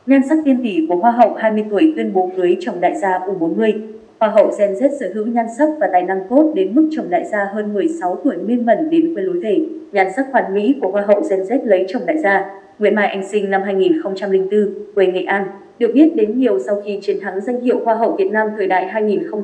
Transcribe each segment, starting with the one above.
Nhan sắc tiên tỷ của Hoa hậu 20 tuổi tuyên bố cưới chồng đại gia U40. Hoa hậu Gen Z sở hữu nhan sắc và tài năng tốt đến mức chồng đại gia hơn 16 tuổi miên mẩn đến quên lối về. Nhan sắc hoàn mỹ của Hoa hậu Gen Z lấy chồng đại gia. Nguyễn Mai Anh sinh năm 2004, quê Nghệ An, được biết đến nhiều sau khi chiến thắng danh hiệu Hoa hậu Việt Nam thời đại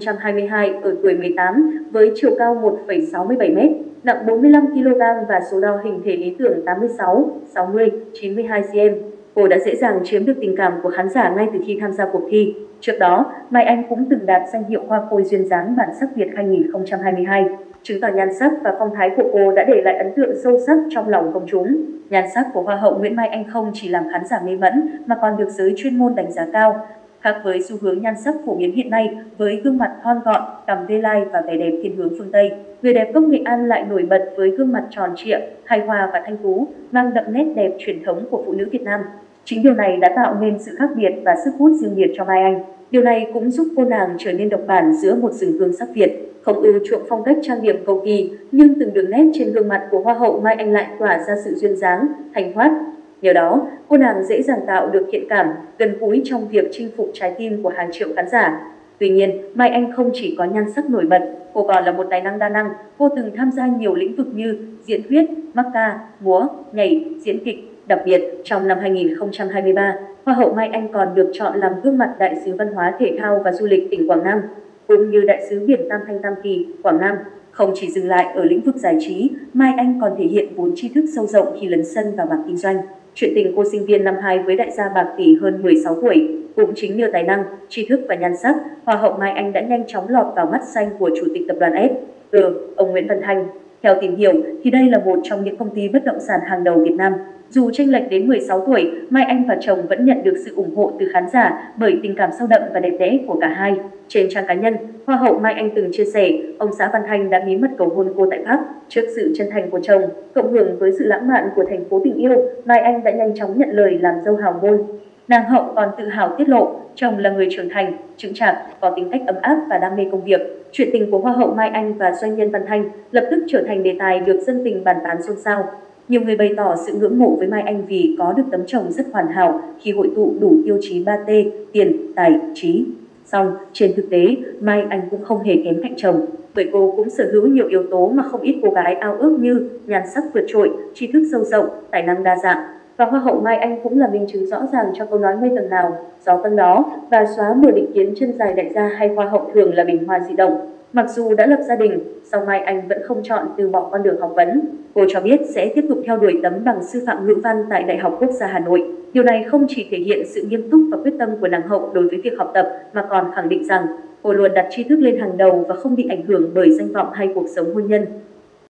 2022 ở tuổi 18 với chiều cao 1,67 m, nặng 45 kg và số đo hình thể lý tưởng 86, 60, 92 cm. Cô đã dễ dàng chiếm được tình cảm của khán giả ngay từ khi tham gia cuộc thi. Trước đó, Mai Anh cũng từng đạt danh hiệu Hoa khôi duyên dáng bản sắc Việt 2022. Chứng tỏ nhan sắc và phong thái của cô đã để lại ấn tượng sâu sắc trong lòng công chúng. Nhan sắc của Hoa hậu Nguyễn Mai Anh không chỉ làm khán giả mê mẩn mà còn được giới chuyên môn đánh giá cao. Khác với xu hướng nhan sắc phổ biến hiện nay với gương mặt thon gọn, cằm V line và vẻ đẹp thiên hướng phương Tây, người đẹp gốc Nghệ An lại nổi bật với gương mặt tròn trịa, hài hòa và thanh tú, mang đậm nét đẹp truyền thống của phụ nữ Việt Nam. Chính điều này đã tạo nên sự khác biệt và sức hút riêng biệt cho Mai Anh. Điều này cũng giúp cô nàng trở nên độc bản giữa một rừng hương sắc Việt. Không ưa chuộng phong cách trang điểm cầu kỳ, nhưng từng đường nét trên gương mặt của Hoa hậu Mai Anh lại tỏa ra sự duyên dáng, thanh thoát. Nhờ đó, cô nàng dễ dàng tạo được thiện cảm, gần gũi trong việc chinh phục trái tim của hàng triệu khán giả. Tuy nhiên, Mai Anh không chỉ có nhan sắc nổi bật, cô còn là một tài năng đa năng. Cô từng tham gia nhiều lĩnh vực như diễn thuyết, mắc ca, múa, nhảy, diễn kịch. Đặc biệt, trong năm 2023, Hoa hậu Mai Anh còn được chọn làm gương mặt Đại sứ Văn hóa Thể thao và Du lịch tỉnh Quảng Nam, cũng như Đại sứ Biển Tam Thanh Tam Kỳ, Quảng Nam. Không chỉ dừng lại ở lĩnh vực giải trí, Mai Anh còn thể hiện vốn tri thức sâu rộng khi lấn sân vào mảng kinh doanh. Chuyện tình cô sinh viên năm 2 với đại gia bạc tỷ hơn 16 tuổi, cũng chính nhờ tài năng, tri thức và nhan sắc, Hoa hậu Mai Anh đã nhanh chóng lọt vào mắt xanh của Chủ tịch tập đoàn FG, ông Nguyễn Văn Thanh. Theo tìm hiểu, thì đây là một trong những công ty bất động sản hàng đầu Việt Nam. Dù chênh lệch đến 16 tuổi, Mai Anh và chồng vẫn nhận được sự ủng hộ từ khán giả bởi tình cảm sâu đậm và đẹp đẽ của cả hai. Trên trang cá nhân, Hoa hậu Mai Anh từng chia sẻ, ông xã Văn Thanh đã bí mật cầu hôn cô tại Pháp. Trước sự chân thành của chồng, cộng hưởng với sự lãng mạn của thành phố tình yêu, Mai Anh đã nhanh chóng nhận lời làm dâu hào môn. Nàng hậu còn tự hào tiết lộ, chồng là người trưởng thành, chững chạc, có tính cách ấm áp và đam mê công việc. Chuyện tình của Hoa hậu Mai Anh và doanh nhân Văn Thanh lập tức trở thành đề tài được dân tình bàn tán xôn xao. Nhiều người bày tỏ sự ngưỡng mộ với Mai Anh vì có được tấm chồng rất hoàn hảo khi hội tụ đủ tiêu chí 3T, tiền, tài, trí. Song, trên thực tế, Mai Anh cũng không hề kém cạnh chồng, bởi cô cũng sở hữu nhiều yếu tố mà không ít cô gái ao ước như nhan sắc vượt trội, tri thức sâu rộng, tài năng đa dạng. Và Hoa hậu Mai Anh cũng là minh chứng rõ ràng cho câu nói mây tầng nào, gió tầng đó, và xóa mờ định kiến chân dài đại gia hay Hoa hậu thường là bình hoa dị động. Mặc dù đã lập gia đình, song Mai Anh vẫn không chọn từ bỏ con đường học vấn. Cô cho biết sẽ tiếp tục theo đuổi tấm bằng sư phạm ngữ văn tại Đại học Quốc gia Hà Nội. Điều này không chỉ thể hiện sự nghiêm túc và quyết tâm của nàng hậu đối với việc học tập, mà còn khẳng định rằng cô luôn đặt tri thức lên hàng đầu và không bị ảnh hưởng bởi danh vọng hay cuộc sống hôn nhân.